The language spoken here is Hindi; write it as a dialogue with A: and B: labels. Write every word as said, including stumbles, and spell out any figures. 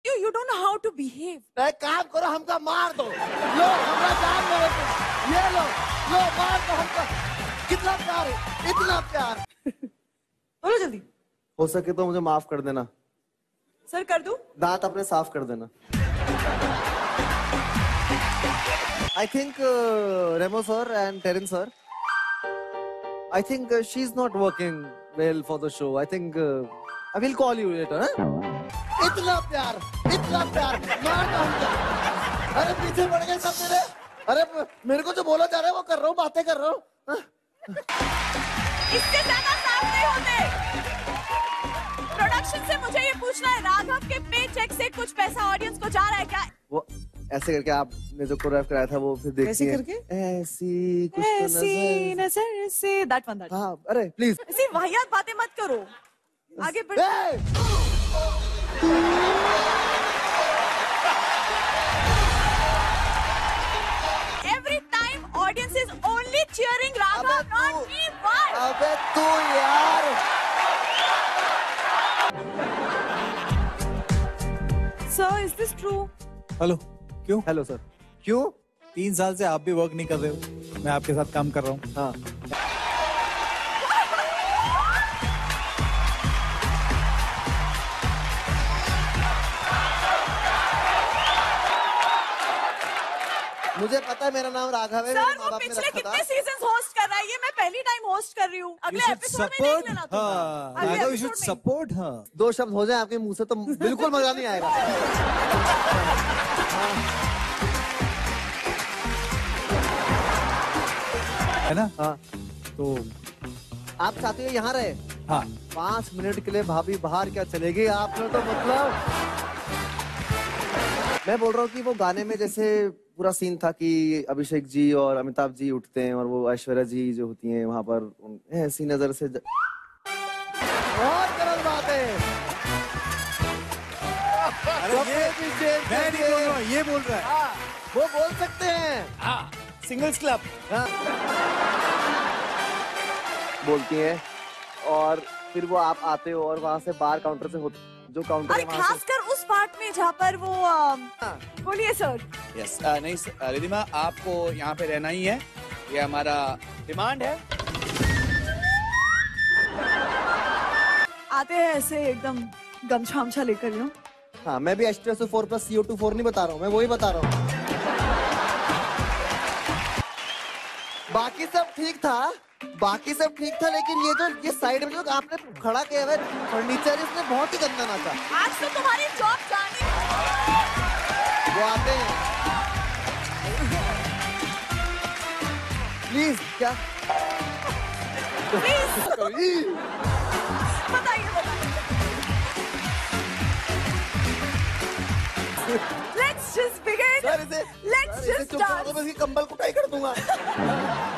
A: You you don't know how to behave.
B: एक काम करो, हमका मार दो। लो, हमरा जान मारो तुम। ये लो, लो मार दो हमका। कितना प्यार है, इतना प्यार।
A: बोलो जल्दी।
B: हो सके तो मुझे माफ कर देना।
A: सर कर दूं?
B: दांत अपने साफ कर देना। I think uh, Ramo sir and Terence sir, I think uh, she's not working well for the show. I think uh, I will call you later. Huh? इतना प्यार, इतना प्यार, मार दो हमको। अरे पीछे पड़ गए सब मेरे। अरे मेरे को जो बोला जा रहा है वो कर रहा हूँ, बातें कर रहा हूँ।
A: इससे ज्यादा साफ नहीं होते। प्रोडक्शन से मुझे ये पूछना है, राघव के पे चेक से कुछ पैसा ऑडियंस को जा रहा है क्या? वो
B: ऐसे करके आपने जो कोरियोग्राफ कराया था वो फिर देखिए।
A: ऐसे करके?
B: ऐसी कुछ
A: ऐसी
B: तो
A: नजर से that one, that one.
B: हाँ, अरे प्लीज
A: ऐसी वाहियात बातें मत करो। आगे बढ़। Every time audience is only cheering Raghav, not me. Why?
B: अबे तू यार।
A: Sir, is this true?
C: Hello, क्यों?
B: हेलो सर, क्यों?
C: तीन साल से आप भी वर्क नहीं कर रहे हो, मैं आपके साथ काम कर रहा हूँ।
B: हाँ। मुझे पता है मेरा नाम राघव है।
A: सर, वो पिछले कितने सीजन्स होस्ट कर रहा है, ये मैं पहली टाइम होस्ट कर रही हूँ। अगले एपिसोड में देख लेना तुम।
C: हाँ, Raghav, you should support her।
B: दो शब्द हो जाए आपके मुंह से तो बिल्कुल मजा नहीं आएगा।
C: है ना?
B: हाँ।
C: तो
B: आप चाहते हो यहाँ रहे?
C: हाँ।
B: पाँच मिनट के लिए भाभी बाहर क्या चलेगी आपने तो मतलब। मैं बोल रहा हूँ कि वो गाने में जैसे पूरा सीन था कि अभिषेक जी और अमिताभ जी उठते हैं और वो ऐश्वर्या जी जो होती हैं वहां पर ऐसी नजर से ज... बहुत गलत बात है।
C: अरे ये मैं नहीं बोल रहा हूँ, ये बोल रहा है।
B: हाँ, वो बोल सकते हैं।
C: हाँ, सिंगल्स क्लब।
B: हाँ। बोलती हैं और फिर वो आप आते हो और वहां से बार काउंटर से होते जो काउंटर
A: है खासकर उस पार्ट में जहाँ पर वो बोलिए सर।
D: यस नहीं रिधिमा, आपको यहाँ पे रहना ही है, ये हमारा डिमांड है।
A: आते हैं ऐसे एकदम गमछा हमछा लेकर यूं।
B: हाँ, मैं भी H two S O four plus C O two four नहीं बता रहा हूँ, मैं वही बता रहा हूँ। बाकी सब ठीक था, बाकी सब ठीक था, लेकिन ये जो ये साइड में जो आपने खड़ा किया हुआ फर्नीचर, इसने बहुत ही गंदा नाचा।
A: आज तो तुम्हारी जॉब जानी।
B: वो आते हैं। प्लीज क्या?
A: प्लीज बताइए बताइए। Let's just begin. Let's just start.
B: कंबल कुटाई कर दूंगा।